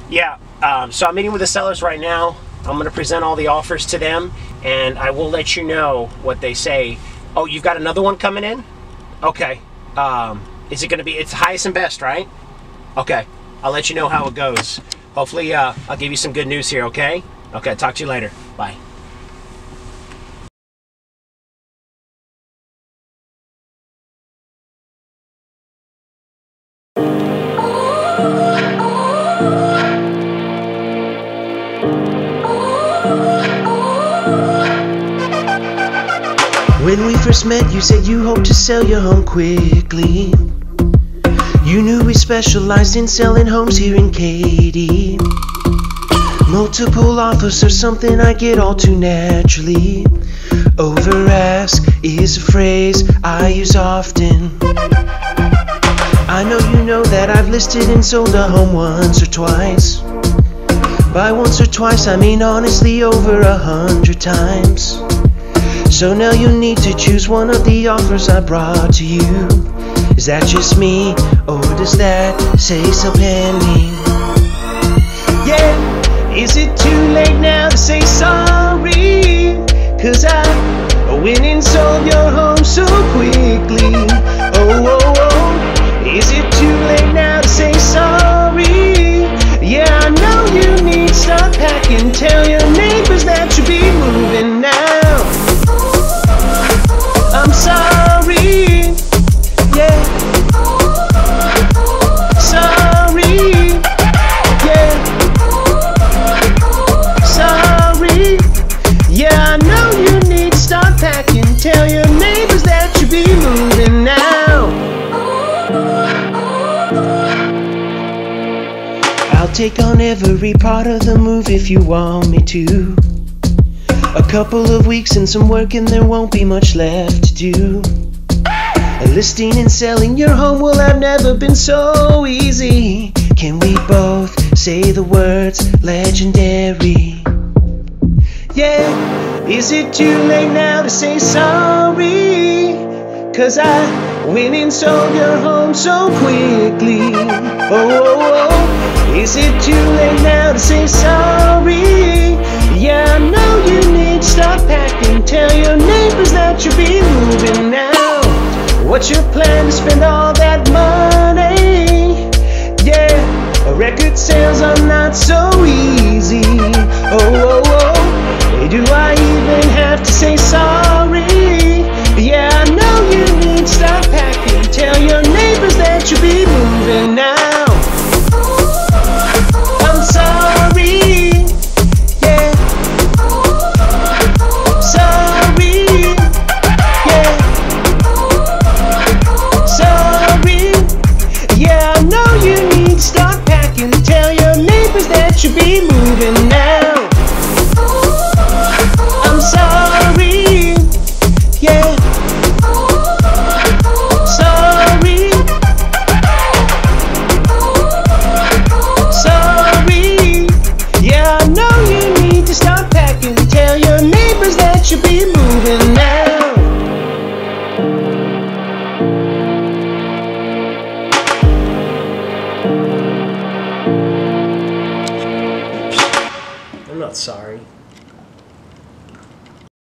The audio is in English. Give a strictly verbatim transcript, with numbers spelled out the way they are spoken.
Yeah, um, so I'm meeting with the sellers right now. I'm going to present all the offers to them, and I will let you know what they say. Oh, you've got another one coming in? Okay. Um, is it going to be, it's highest and best, right? Okay. I'll let you know how it goes. Hopefully, uh, I'll give you some good news here, okay? Okay, talk to you later. Bye. When we first met, you said you hoped to sell your home quickly. You knew we specialized in selling homes here in Katy. Multiple offers are something I get all too naturally. Over ask is a phrase I use often. I know you know that I've listed and sold a home once or twice. By once or twice I mean honestly over a hundred times. So now you need to choose one of the offers I brought to you. Is that just me, or does that say so pending? Yeah, is it too late now to say sorry? Cause I went and sold your home so quickly. Oh, oh, oh, is it too late now to say sorry? Yeah, I know you need to start packing. Tell your neighbors that you'll be moving now. I'm sorry, yeah. Sorry, yeah. Sorry, yeah. I know you need to start packing. Tell your neighbors that you'll be moving now. I'll take on every part of the move if you want me to. A couple of weeks and some work and there won't be much left to do. Listing and selling your home will have never been so easy. Can we both say the words legendary? Yeah, is it too late now to say sorry? Cause I went and sold your home so quickly. Oh, oh, oh, is it too late now to say sorry? Yeah, I know you need to start packing. Tell your neighbors that you'll be moving now. What's your plan to spend all that money? Yeah, record sales are not so easy. Oh, oh, oh, do I even have to say sorry? Yeah, I know you need to start packing. Tell your neighbors that you'll be moving now. I'm sorry. That you be moving